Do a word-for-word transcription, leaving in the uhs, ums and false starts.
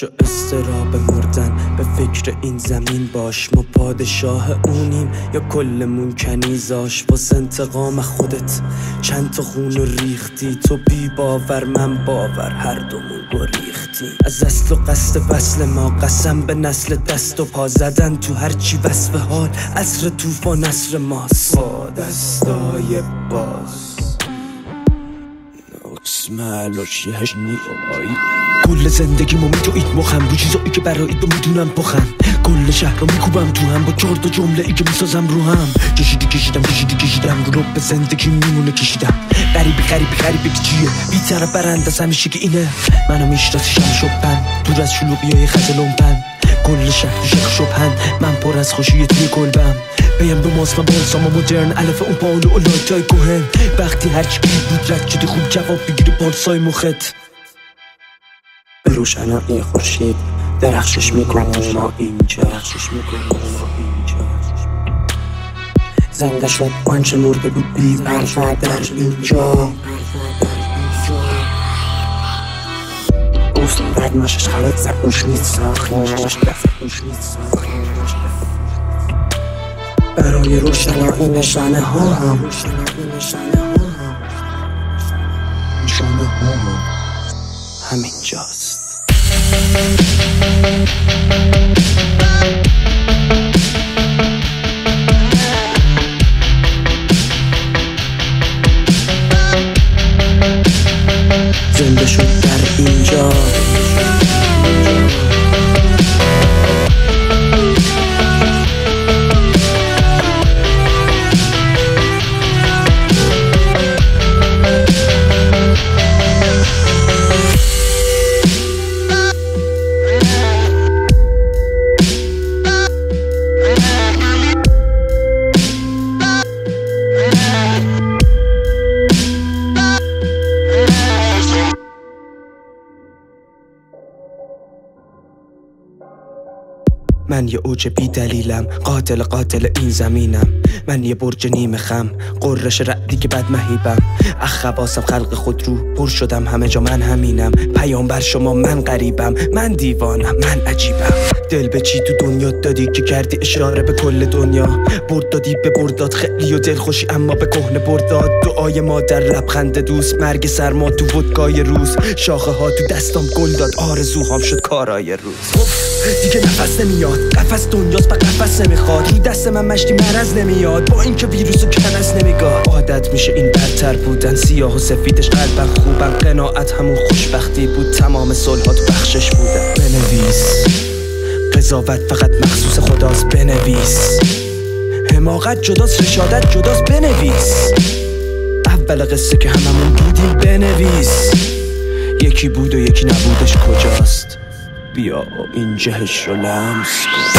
جا استراب مردن. به فکر این زمین باش، ما پادشاه اونیم یا کلمون کنیزاش. واسه انتقام خودت چند تا خون ریختی، تو بی باور من باور، هر دومون گریختیم از اصل و قصد وصل ما. قسم به نسل دست و پا زدن تو هرچی وصف حال، عصر طوفان عصر ماست. با دستای باز نکسملوش یهش نیایی. کل زندگیمو میدوید مخم رو چیزایی که برای تو میدونم پخم. کل شهر رو میکوبم تو هم با چهار تا جمله ای که میسازم رو هم. کشیدی کشیدم کشیدی کشیدم رو به زندگی میمونه کشیدم. غریبی غریبی غریبی که چیه بی طرف برنده از همیشه که اینه. منو میشناسیشم شبن دور از شلوغیای خزل لنبن. کل شهر شک شبهن من پر از خوشی توی کلبم. بیم رو ماست من بازام مدرن علف اون پالو و لایتای کوهن. وقتی هرچی بود رد شده خوب جواب بگیری پارسای مخت. به روشنایی خورشید درخشش میکنه ما اینجا. زنده شد آنچه مرده بود بی پروا در اینجا. اوست بد ماشش خلط زبوش نیست ساخنش دفعوش نیست ساخنش. برای روشنایی نشانه ها هم نشانه ها هم همین جاست. زنده شد در اینجا. من یه اوج بی دلیلم، قاتل قاتل این زمینم. من یه برج نیمه خم، قررش رعدی که بد مهیبم. اخواسم خلق خود رو پر شدم همه جا من همینم. پیامبر شما من غریبم، من دیوانم من عجیبم. دل به چی تو دنیا دادی که کردی اشاره به کل دنیا. برد دادی به برداد خیلی و دل خوشی اما به کهنه برداد. دعای مادر لبخند دوست، مرگ سرما تو ودکای روز. شاخه ها تو دستام گل داد، آرزوهام شد کارای روز. دیگه نفس نمیاد، قفس دنیاست و قفس نمیخواد. روی دست من مشتی مرز نمیاد، با اینکه ویروس و کنس نمیگاد. عادت میشه این بدتر بودن، سیاه و سفیدش قلبم خوبم. قناعت همون خوشبختی بود، تمام صلحات بخشش بودن. بنویس قضاوت فقط مخصوص خداست، بنویس حماقت جداست رشادت جداست، بنویس اول قصه که هممون بودیم، بنویس یکی بود و یکی نبودش کجاست. بیا این جهش رو لمس کن.